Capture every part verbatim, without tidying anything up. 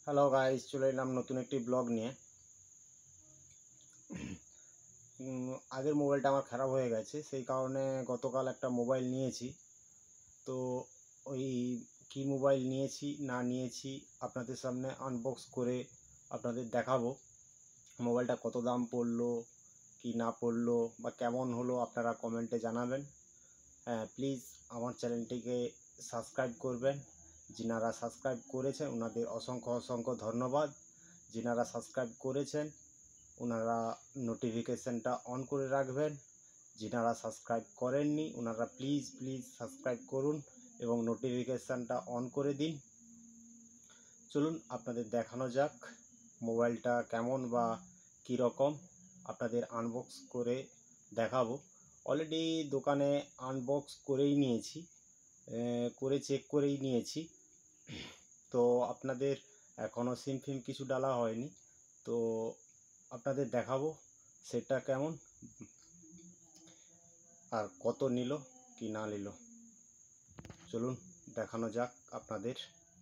Hello guys, চলে এলাম নতুন একটি ব্লগ নিয়ে। আগের মোবাইলটা আমার খারাপ হয়ে গেছে, সেই কারণে গতকাল একটা মোবাইল নিয়েছি। তো ওই কি মোবাইল নিয়েছি না নিয়েছি আপনাদের সামনে আনবক্স করে আপনাদের দেখাবো। মোবাইলটা কত দাম পড়লো কি না পড়লো বা কেমন হলো আপনারা কমেন্টে জানাবেন। হ্যাঁ, প্লিজ আমার চ্যানেলটিকে সাবস্ক্রাইব করবেন। যিনারা সাবস্ক্রাইব করেছেন ওনাদের অসংখ্য অসংখ্য ধন্যবাদ। যিনারা সাবস্ক্রাইব করেছেন ওনারা নোটিফিকেশানটা অন করে রাখবেন। যিনারা সাবস্ক্রাইব করেননি ওনারা প্লিজ প্লিজ সাবস্ক্রাইব করুন এবং নোটিফিকেশানটা অন করে দিন। চলুন আপনাদের দেখানো যাক মোবাইলটা কেমন বা কী রকম, আপনাদের আনবক্স করে দেখাবো। অলরেডি দোকানে আনবক্স করেই নিয়েছি, করে চেক করেই নিয়েছি। তো আপনাদের এখনও সিম ফিম কিছু ডালা হয়নি, তো আপনাদের দেখাবো সেটটা কেমন আর কত নিল কি না নিল। চলুন দেখানো যাক আপনাদের।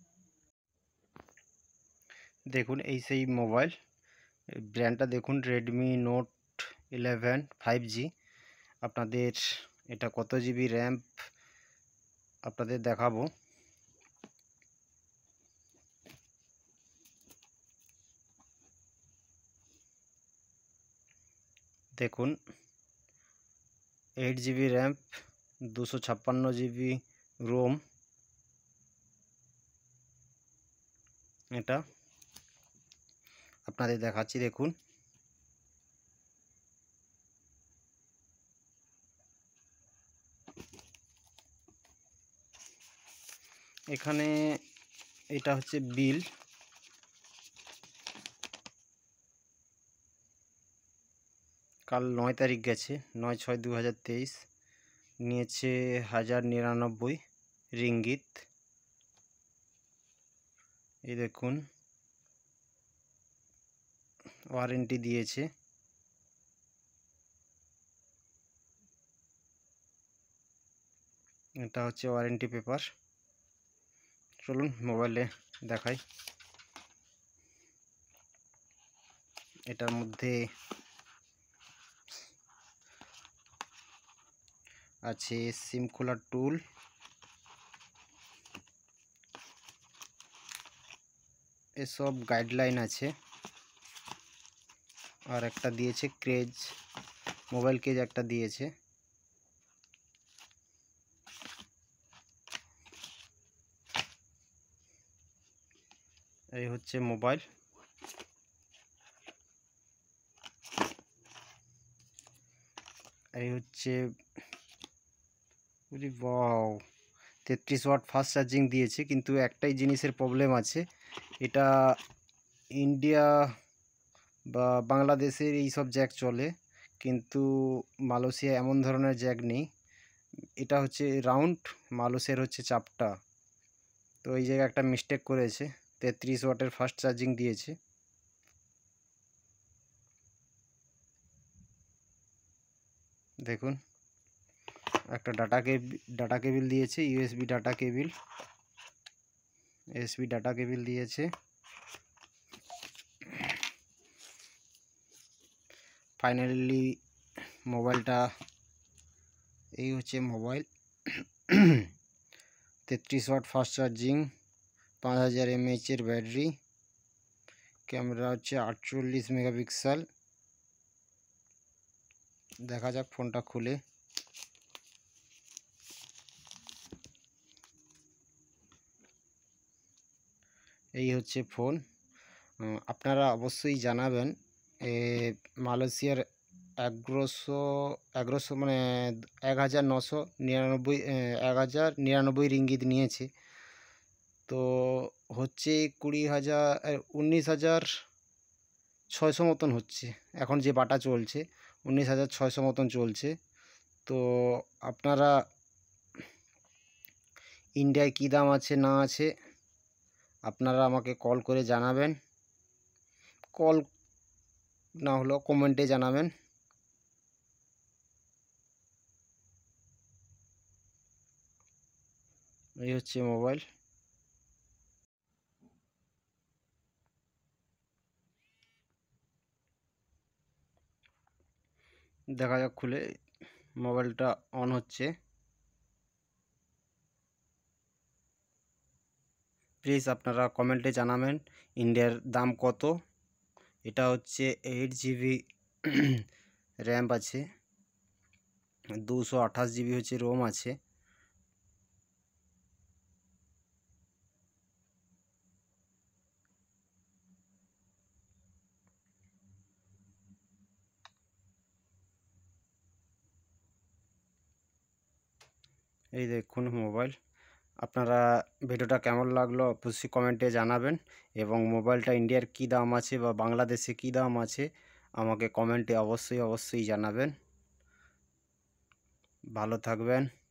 দেখুন এই সেই মোবাইল, ব্র্যান্ডটা দেখুন Redmi Note eleven five G. আপনাদের এটা কত জিবি র্যাম আপনাদের দেখাবো। দেখুন এইট জিবি র্যাম, দুশো ছাপ্পান্ন জিবি রোম। এটা আপনাদের দেখাচ্ছি, দেখুন এখানে এটা হচ্ছে বিল। কাল নয় তারিখ গেছে, নয় ছয় দু হাজার তেইশ, নিয়েছে হাজার নিরানব্বই রিঙ্গিত। এই দেখুন ওয়ারেন্টি দিয়েছে। এটা হচ্ছে ওয়ারেন্টি পেপার। চলুন মোবাইলে দেখাই। এটার মধ্যে আছে সিম খোলার টুল, এসব গাইডলাইন আছে। আর একটা দিয়েছে কেজ, মোবাইল কেজ একটা দিয়েছে। এই হচ্ছে মোবাইল। এই হচ্ছে ওয়াও, তেত্রিশ ওয়াট ফাস্ট চার্জিং দিয়েছে, কিন্তু একটাই জিনিসের প্রবলেম আছে, এটা ইন্ডিয়া বা বাংলাদেশের এই সব জ্যাক চলে, কিন্তু মালয়েশিয়া এমন ধরনের জ্যাক নেই। এটা হচ্ছে রাউন্ড, মালয়েশিয়ার হচ্ছে চাপটা। তো এই জায়গায় একটা মিস্টেক করেছে, তেত্রিশ ওয়াটের ফাস্ট চার্জিং দিয়েছে। দেখুন একটা ডাটা কেবল ডাটা কেবিল দিয়েছে, USB data cable, USB data cable দিয়েছে। ফাইনালি মোবাইলটা এই হচ্ছে মোবাইল। তেত্রিশ ওয়াট ফাস্ট চার্জিং, পাঁচ হাজার এমএএচের ব্যাটারি, ক্যামেরা হচ্ছে আটচল্লিশ মেগাপিক্সেল। দেখা যাক ফোনটা খুলে। এই হচ্ছে ফোন। আপনারা অবশ্যই জানাবেন মালয়েশিয়ার এগারোশো এগারোশো মানে এক হাজার নশো নিরানব্বই এক হাজার নিরানব্বই রিঙ্গিত নিয়েছে। তো হচ্ছে কুড়ি হাজার উনিশ হাজার ছয়শো মতন হচ্ছে, এখন যে বাটা চলছে উনিশ হাজার ছয়শো মতন চলছে। তো আপনারা ইন্ডিয়ায় কী দাম আছে না আছে আপনারা আমাকে কল করে জানাবেন, কল না হলেও কমেন্টে জানাবেন। এই হচ্ছে মোবাইল। দেখা যাক খুলে মোবাইলটা অন হচ্ছে। প্লিজ আপনারা কমেন্টে জানাবেন ইন্ডিয়ার দাম কত। এটা হচ্ছে এইট জিবি র্যাম আছে, দুশো আঠাশ জিবি হচ্ছে রোম আছে। এই দেখুন মোবাইল। আপনারা ভিডিওটা কেমন লাগলো অবশ্যই কমেন্টে জানাবেন, এবং মোবাইলটা ইন্ডিয়ার কী দাম আছে বা বাংলাদেশে কী দাম আছে আমাকে কমেন্টে অবশ্যই অবশ্যই জানাবেন। ভালো থাকবেন।